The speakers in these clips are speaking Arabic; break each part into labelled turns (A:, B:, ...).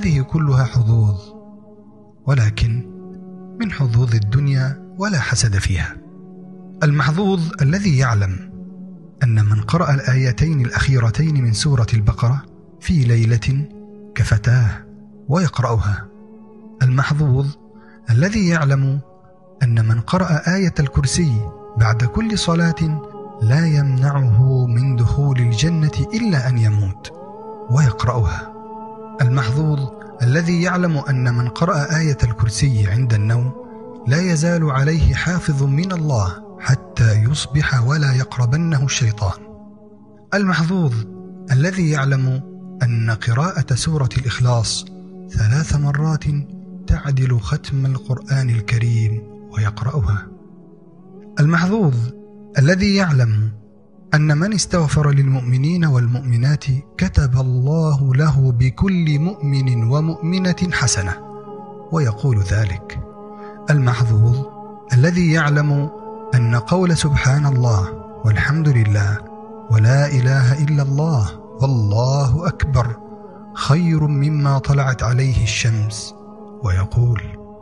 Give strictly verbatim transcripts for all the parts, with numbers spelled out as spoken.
A: هذه كلها حظوظ، ولكن من حظوظ الدنيا ولا حسد فيها. المحظوظ الذي يعلم أن من قرأ الآيتين الأخيرتين من سورة البقرة في ليلة كفتاه ويقرأها. المحظوظ الذي يعلم أن من قرأ آية الكرسي بعد كل صلاة لا يمنعه من دخول الجنة إلا أن يموت ويقرأها. المحظوظ الذي يعلم أن من قرأ آية الكرسي عند النوم لا يزال عليه حافظ من الله حتى يصبح ولا يقربنه الشيطان. المحظوظ الذي يعلم أن قراءة سورة الإخلاص ثلاث مرات تعدل ختم القرآن الكريم ويقرأها. المحظوظ الذي يعلم أن من استغفر للمؤمنين والمؤمنات كتب الله له بكل مؤمن ومؤمنة حسنة ويقول ذلك. المحظوظ الذي يعلم أن قول سبحان الله والحمد لله ولا إله إلا الله والله أكبر خير مما طلعت عليه الشمس ويقول.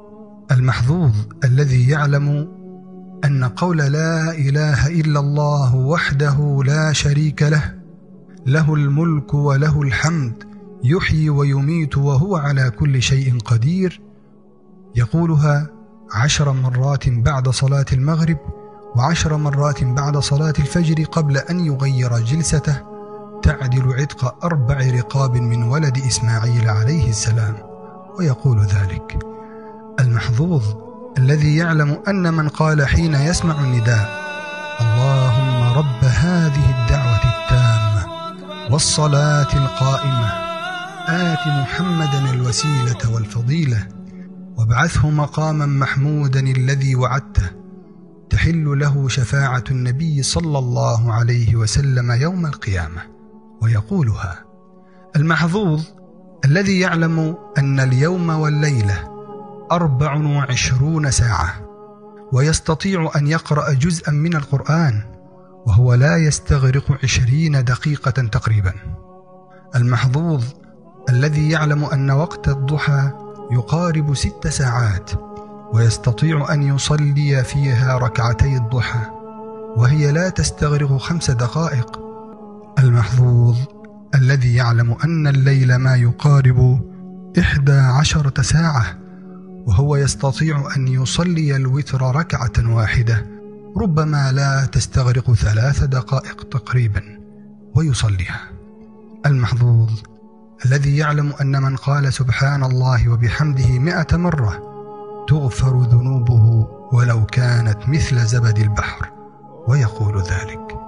A: المحظوظ الذي يعلم أن قول لا إله إلا الله وحده لا شريك له له الملك وله الحمد يحيي ويميت وهو على كل شيء قدير يقولها عشر مرات بعد صلاة المغرب وعشر مرات بعد صلاة الفجر قبل أن يغير جلسته تعدل عتق أربع رقاب من ولد إسماعيل عليه السلام ويقول ذلك. المحظوظ الذي يعلم أن من قال حين يسمع النداء اللهم رب هذه الدعوة التامة والصلاة القائمة آت محمدا الوسيلة والفضيلة وابعثه مقاما محمودا الذي وعدته تحل له شفاعة النبي صلى الله عليه وسلم يوم القيامة ويقولها. المحظوظ الذي يعلم أن اليوم والليلة أربع وعشرون ساعة ويستطيع أن يقرأ جزءا من القرآن وهو لا يستغرق عشرين دقيقة تقريبا. المحظوظ الذي يعلم أن وقت الضحى يقارب ست ساعات ويستطيع أن يصلي فيها ركعتي الضحى وهي لا تستغرق خمس دقائق. المحظوظ الذي يعلم أن الليل ما يقارب إحدى عشرة ساعة وهو يستطيع أن يصلي الوتر ركعة واحدة ربما لا تستغرق ثلاث دقائق تقريبا ويصليها. المحظوظ الذي يعلم أن من قال سبحان الله وبحمده مئة مرة تغفر ذنوبه ولو كانت مثل زبد البحر ويقول ذلك.